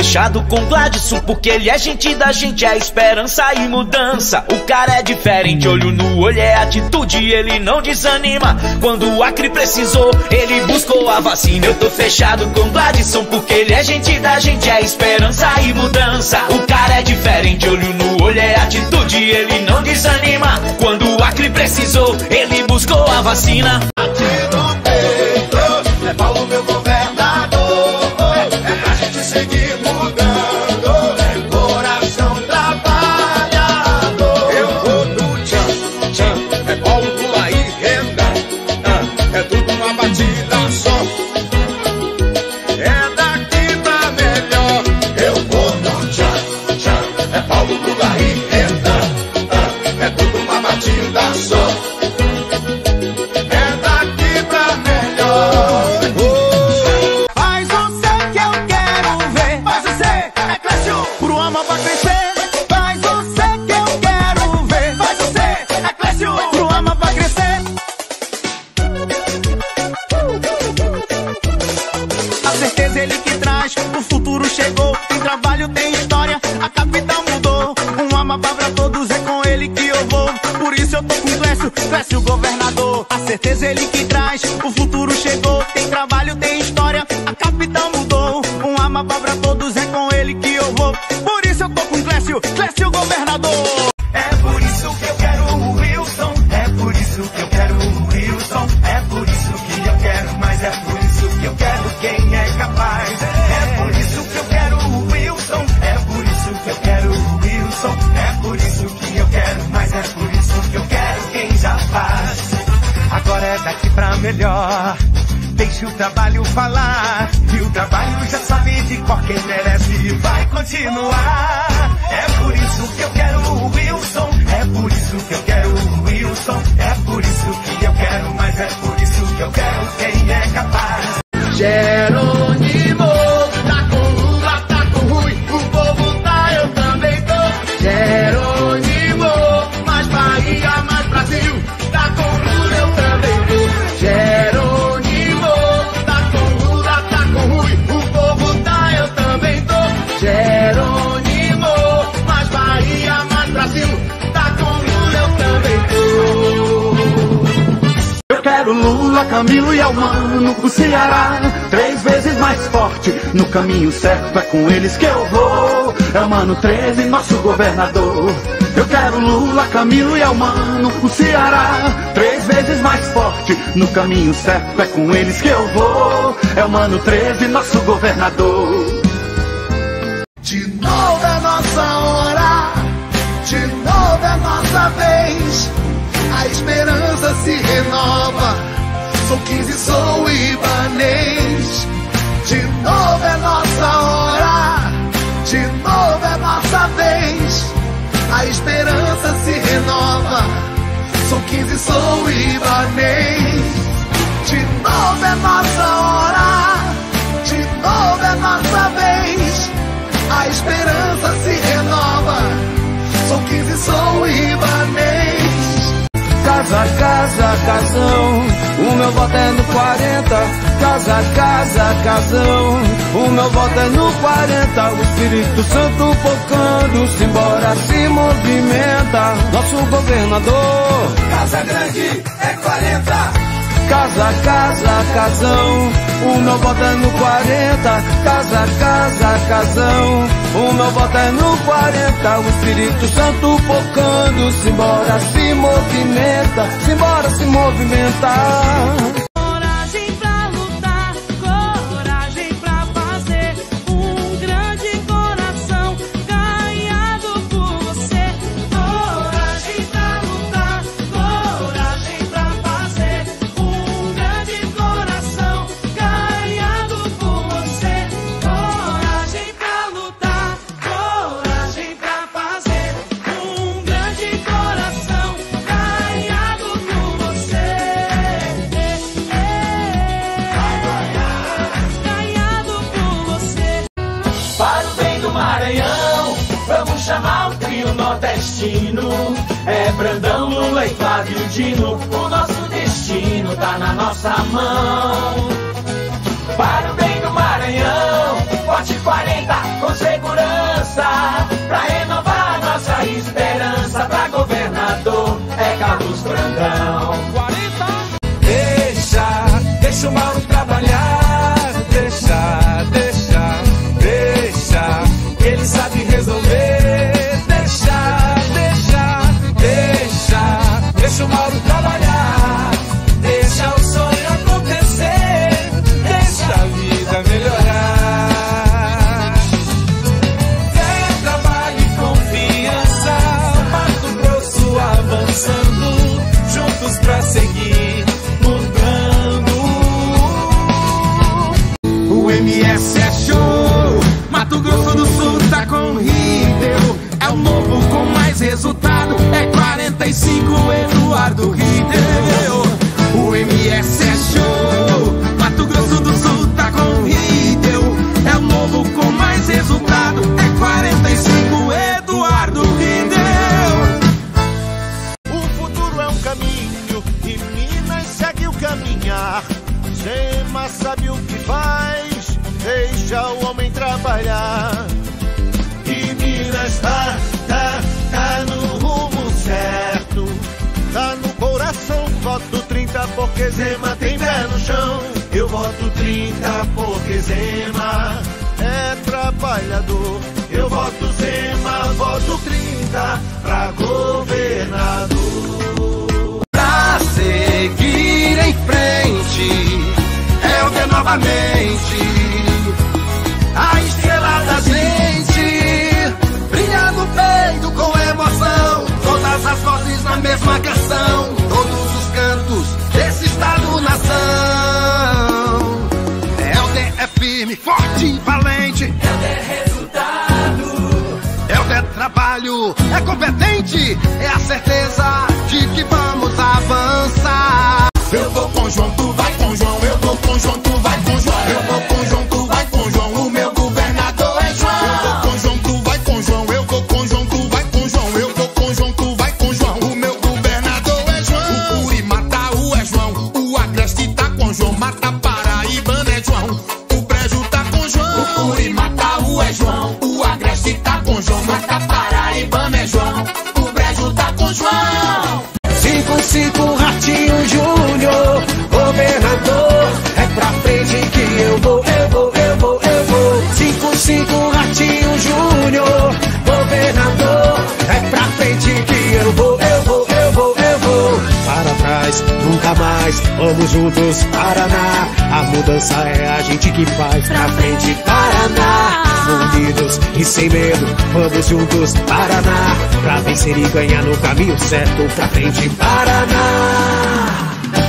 fechado com Gladson, porque ele é gente da gente, é esperança e mudança. O cara é diferente, olho no olho, é atitude, ele não desanima. Quando o Acre precisou, ele buscou a vacina. Eu tô fechado com Gladson, porque ele é gente da gente, é esperança e mudança. O cara é diferente, olho no olho, é atitude, ele não desanima. Quando o Acre precisou, ele buscou a vacina. Aqui no peito, é Paulo meu governador, é pra gente seguir mudando, é coração trabalhador. Eu vou no tchan, tchan, é Paulo pula e renda, é tudo uma batida só, é daqui pra melhor. Eu vou no tchan, tchan, é Paulo pula e renda, é tudo uma batida só. Clécio governador, a certeza ele que traz. O futuro chegou, tem trabalho, tem história. A capital mudou, um Amapá pra todos, é com ele que eu vou. Por isso eu tô com Clécio, Clécio governador. É por isso que eu quero o Wilson, é por isso que eu quero o Wilson, é por isso que eu quero, mas é por isso que eu quero quem é capaz. É por isso que eu quero o Wilson, é por isso que eu quero o Wilson, é por isso que eu quero, mas é por isso que eu quero quem já faz. Agora é daqui pra melhor, deixa o trabalho falar, e o trabalho já sabe de qual quem merece e vai continuar. É por isso que eu quero o Wilson, é por isso que eu quero o Wilson, é por isso que eu quero, mas é por isso que eu quero quem é capaz. Jerônimo, tá com Lula, tá com Rui, o povo tá, eu também tô. Jerônimo, mais Bahia, mais Brasil, tá com Lula, eu também tô. Jerônimo, tá com Lula, tá com Rui, o povo tá, eu também tô. Jerônimo, mais Bahia, mais Brasil, tá com Lula, eu também tô. Eu quero Lula, Camilo e Elmano pro Ceará, 3 vezes mais forte, no caminho certo é com eles que eu vou. Elmano 13, nosso governador. Eu quero Lula, Camilo e Elmano pro Ceará, 3 vezes mais forte, no caminho certo é com eles que eu vou. Elmano 13, nosso governador. De novo é nossa hora, de novo é nossa vez, a esperança se renova, sou 15, sou ibanês. De novo é nossa hora, de novo é nossa vez, a esperança se renova, sou 15, sou ibanês. De novo é nossa hora, de novo é nossa vez, a esperança se renova, sou 15, sou ibanês. Casa, casa, casão, o meu voto é no 40. Casa, casa, casão, o meu voto é no 40. O Espírito Santo focando, simbora, se movimenta. Nosso governador, Casa Grande é 40. casa, casa, casão, o meu voto é no 40. Casa, casa, casão, o meu voto é no 40. O Espírito Santo focando, simbora, se movimenta. Simbora, se movimentar. Coragem pra lutar, coragem pra fazer um grande coração ganhado por você. Coragem pra lutar, coragem pra fazer um grande coração ganhado por você. Coragem pra lutar, coragem pra fazer um grande coração ganhado por você. Ganhado por você. Para o bem do Maranhão, vamos chamar o trio nordestino. É Brandão, Lula e Flávio Dino, o nosso destino tá na nossa mão. Para o bem do Maranhão, Forte 40, com com Riedel. É o novo com mais resultado. É 45 Eduardo Riedel. O MS é show. Mato Grosso do Sul tá com Riedel. É o novo com mais resultado. É 45 Eduardo Riedel. O futuro é um caminho e Minas segue o caminhar. Zema sabe o que faz, deixa o homem trabalhar. E Minas tá no rumo certo. Tá no coração, voto 30 porque Zema tem pé no chão. Eu voto 30 porque Zema é trabalhador. Eu voto Zema, voto 30 pra governador. Pra seguir em frente, é o que novamente a estrela da gente brilha no peito com emoção. Todas as vozes na mesma canção, todos os cantos desse estado-nação. Helder é firme, forte e valente. Helder é resultado. Helder é trabalho, é competente, é a certeza de que vamos avançar. Eu vou com João, tu vai com João. Eu vou com João, tu vai com João. Eu vou com João, tu vai com João. O meu governador é João. Eu vou com João, tu vai com João. Eu vou com João, tu vai com João. Eu vou com João, tu vai com João. O meu governador é João. O Curimataú é João. O Agreste tá com João. Mata Paraibana é João. O Brejo tá com João. O Curimataú é João. O Agreste tá com João. Mata Paraibana é João. O Brejo tá com João. 55 Ratinho Júnior, governador, é pra frente que eu vou. 55 Ratinho Júnior, governador, é pra frente que eu vou. Para trás, nunca mais, vamos juntos, Paraná. A mudança é a gente que faz, pra frente, Paraná. Unidos e sem medo, vamos juntos, Paraná. Pra vencer e ganhar no caminho certo, pra frente, Paraná.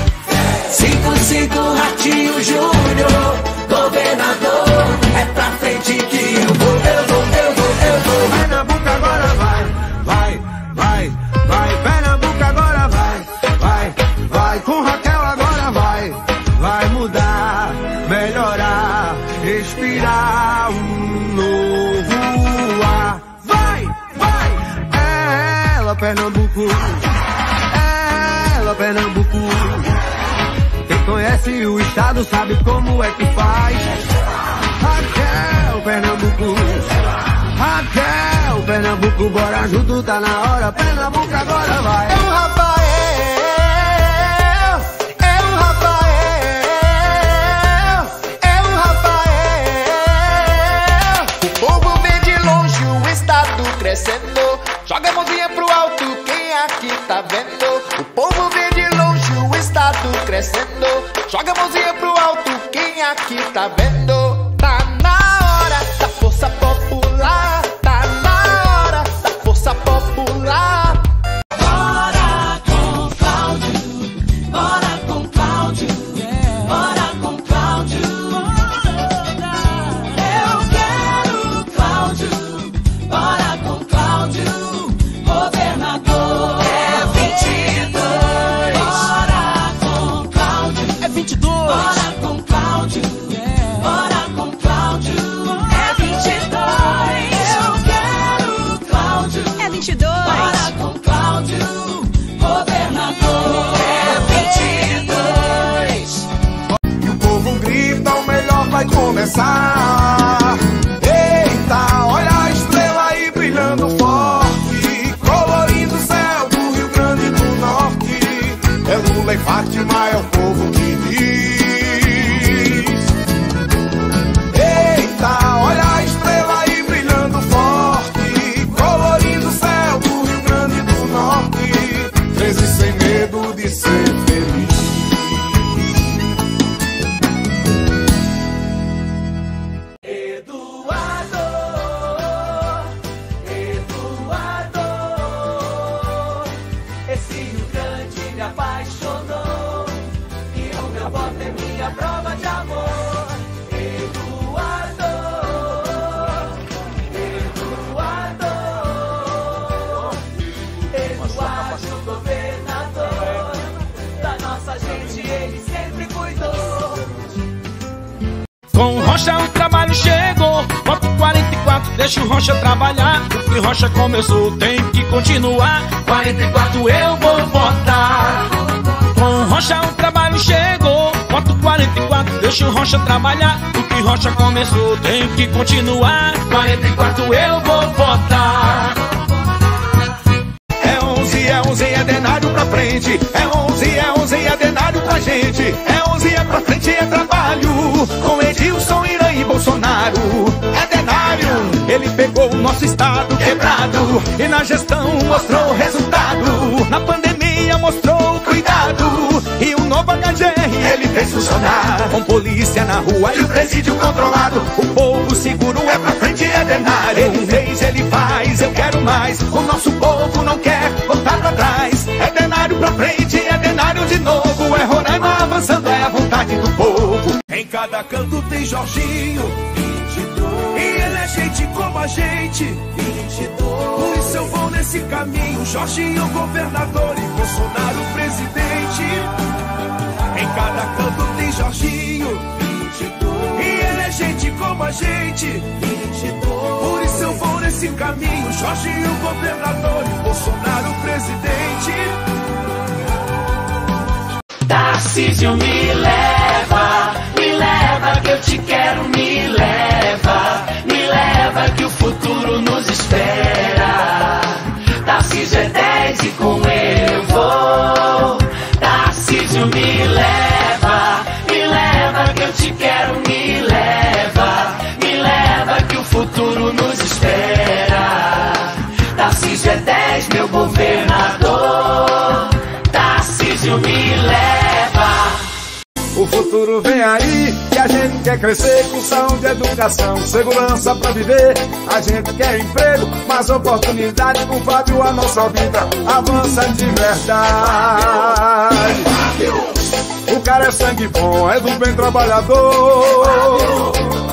55 Ratinho Júnior, governador, é pra frente que eu vou. Pernambuco agora vai. Pernambuco agora vai. Com Raquel agora vai mudar, melhorar, respirar um novo ar. Vai. Ela Pernambuco. Quem conhece o estado sabe como é que faz. Raquel Pernambuco, bora junto, tá na hora. Pernambuco agora vai. É o Rafael. O povo vê de longe o estado crescendo. Joga a mãozinha pro alto, quem aqui tá vendo? O povo vê de longe o estado crescendo. Joga a mãozinha pro alto, quem aqui tá vendo? Tá na hora da força popular. Tá na hora da força popular. Bora com Cláudio, bora com Cláudio, bora com Cláudio. Eu quero Cláudio, bora com Cláudio, governador. É 22, bora com Cláudio. É 22, bora com Cláudio, bora Com o Rocha o trabalho chegou. Voto 44, deixa o Rocha trabalhar. O que Rocha começou tem que continuar. 44 eu vou votar. Com o Rocha o trabalho chegou. Voto 44, deixa o Rocha trabalhar. O que Rocha começou tem que continuar. 44 eu vou votar. É 11, é denário pra frente. É 11, é denário pra gente. É 11, é pra frente, é trabalho. Com Edilson, Irã e Bolsonaro. É denário, ele pegou o nosso estado quebrado e na gestão mostrou resultado. Na pandemia mostrou cuidado e o novo HGR ele fez funcionar. Com polícia na rua e o presídio controlado. O povo seguro é pra frente, é denário. Ele fez, ele faz, eu quero mais. O nosso povo não quer voltar pra trás. É denário pra frente, é denário de novo. É Roraima avançando, é a vontade do povo. Em cada canto tem Jorginho, 22. E ele é gente como a gente, 22. Por isso eu vou nesse caminho. Jorginho governador e Bolsonaro presidente. Em cada canto tem Jorginho, 22. E ele é gente como a gente, 22. Por isso eu vou nesse caminho. Jorginho governador e Bolsonaro presidente. Tarcísio me leva que eu te quero, me leva que o futuro nos espera. Tarcísio é 10 e com ele eu vou. Tarcísio me leva que eu te quero, me leva que o futuro nos espera. Tarcísio é 10, meu governador. Tarcísio me leva. O futuro vem aí e a gente quer crescer com saúde, educação, segurança pra viver. A gente quer emprego, mais oportunidade. Com Fábio a nossa vida avança de verdade. O cara é sangue bom, é do bem trabalhador.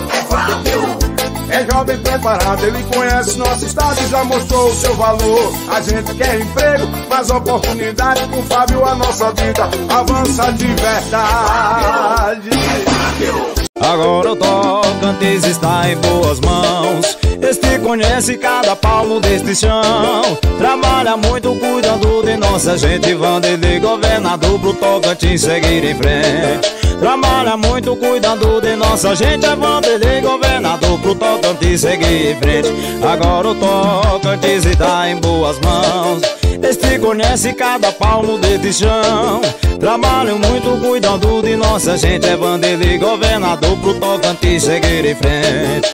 É jovem preparado, ele conhece nosso estado e já mostrou o seu valor. A gente quer emprego, mais oportunidade. Com Fábio a nossa vida avança de verdade. Agora o Tocantins está em boas mãos. Este conhece cada palmo deste chão. Trabalha muito cuidando de nossa gente. Vanderlei governador pro Tocantins seguir em frente. Trabalha muito cuidando de nossa gente. É Vanderlei governador pro Tocantins seguir em frente. Agora o Tocantins está em boas mãos. Este conhece cada palmo deste chão. Trabalham muito cuidando de nossa gente. É Vanderlei governador pro Tocantins seguir em frente.